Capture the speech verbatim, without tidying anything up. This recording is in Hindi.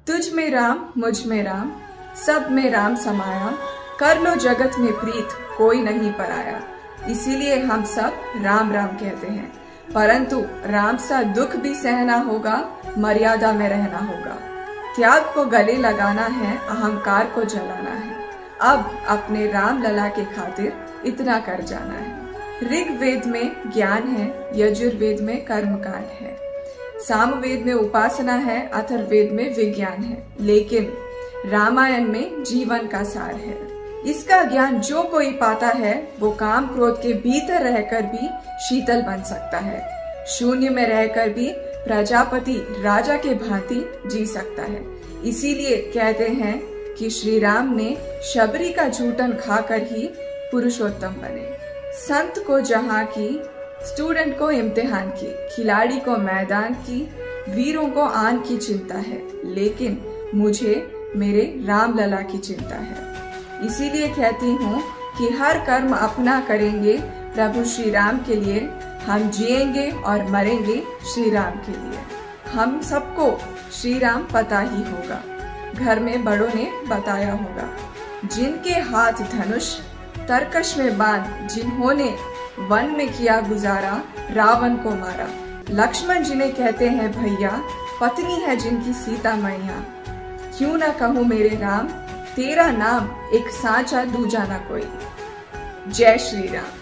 तुझ में राम मुझ में राम, सब में राम समाया, कर लो जगत में प्रीत कोई नहीं पराया। इसीलिए हम सब राम राम कहते हैं, परंतु राम सा दुख भी सहना होगा, मर्यादा में रहना होगा। त्याग को गले लगाना है, अहंकार को जलाना है। अब अपने राम लला के खातिर इतना कर जाना है। ऋग्वेद में ज्ञान है, यजुर्वेद में कर्मकांड है, सामवेद में उपासना है, अथर्ववेद में विज्ञान है, लेकिन रामायण में जीवन का सार है। इसका ज्ञान जो कोई पाता है वो काम क्रोध के भीतर रहकर भी शीतल बन सकता है, शून्य में रहकर भी प्रजापति राजा के भांति जी सकता है। इसीलिए कहते हैं कि श्री राम ने शबरी का जूठन खाकर ही पुरुषोत्तम बने। संत को जहाँ की, स्टूडेंट को इम्तिहान की, खिलाड़ी को मैदान की, वीरों को आन की चिंता है, लेकिन मुझे मेरे राम लला की चिंता है। इसीलिए कहती हूँ कि हर कर्म अपना करेंगे प्रभु श्री राम के लिए, हम जिएंगे और मरेंगे श्री राम के लिए। हम सबको श्री राम पता ही होगा, घर में बड़ों ने बताया होगा। जिनके हाथ धनुष तरकश में बांध, जिन्होंने वन में किया गुजारा, रावण को मारा। लक्ष्मण जिन्हें कहते हैं भैया, पत्नी है जिनकी सीता मैया। क्यों न कहूँ मेरे राम, तेरा नाम एक सांचा दूजा न कोई। जय श्री राम।